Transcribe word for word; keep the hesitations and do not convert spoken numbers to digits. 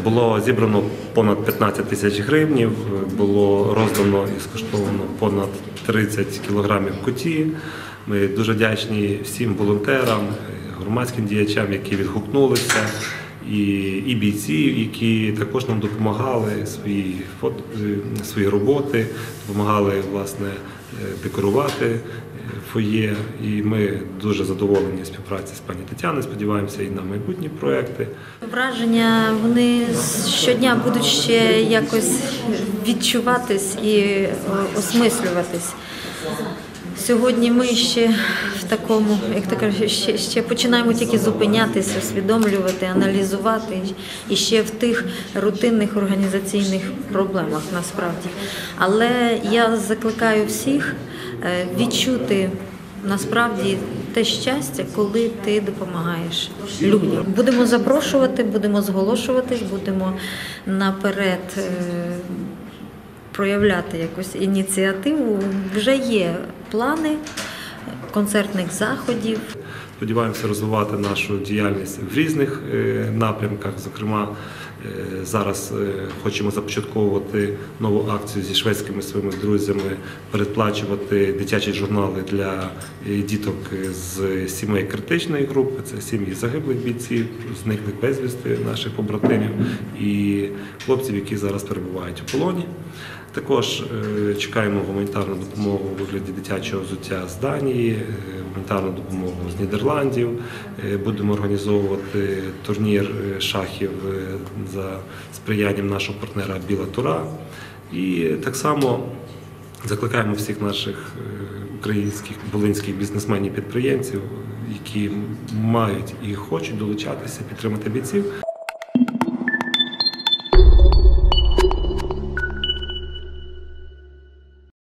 Було зібрано понад п'ятнадцять тисяч гривнів, було роздано і скоштовано понад тридцять кілограмів куті. Ми дуже вдячні всім волонтерам, громадським діячам, які відгукнулися, і, і бійців, які також нам допомагали свої, фото, свої роботи, допомагали власне декорувати фоє. І ми дуже задоволені співпраці з пані Тетяною, сподіваємося і на майбутні проекти. Враження, вони щодня будуть ще якось відчуватись і осмислюватись. Сьогодні ми ще в такому, як ти кажеш, ще, ще починаємо тільки зупинятися, усвідомлювати, аналізувати і ще в тих рутинних організаційних проблемах насправді. Але я закликаю всіх відчути насправді те щастя, коли ти допомагаєш людям. Будемо запрошувати, будемо зголошуватись, будемо наперед проявляти якусь ініціативу. Вже є плани концертних заходів. Сподіваємося розвивати нашу діяльність в різних напрямках. Зокрема, зараз хочемо започатковувати нову акцію зі шведськими своїми друзями, передплачувати дитячі журнали для діток з сімей критичної групи. Це сім'ї загиблих бійців, зниклих безвісти наших побратимів і хлопців, які зараз перебувають у полоні. Також чекаємо гуманітарну допомогу у вигляді дитячого взуття з Данії, гуманітарну допомогу з Нідерландів. Будемо організовувати турнір шахів за сприянням нашого партнера Біла Тура. І так само закликаємо всіх наших українських, волинських бізнесменів-підприємців, які мають і хочуть долучатися, підтримати бійців.